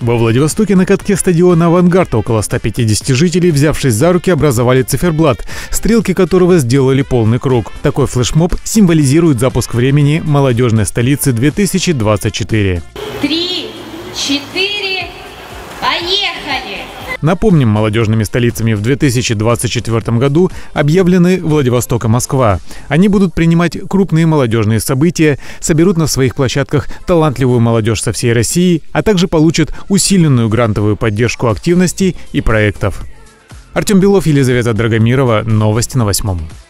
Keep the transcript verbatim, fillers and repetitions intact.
Во Владивостоке на катке стадиона «Авангард» около ста пятидесяти жителей, взявшись за руки, образовали циферблат, стрелки которого сделали полный круг. Такой флешмоб символизирует запуск времени молодежной столицы две тысячи двадцать четыре. Три, четыре, поехали! Напомним, молодежными столицами в две тысячи двадцать четвёртом году объявлены Владивосток и Москва. Они будут принимать крупные молодежные события, соберут на своих площадках талантливую молодежь со всей России, а также получат усиленную грантовую поддержку активностей и проектов. Артем Белов, Елизавета Драгомирова. Новости на восьмом.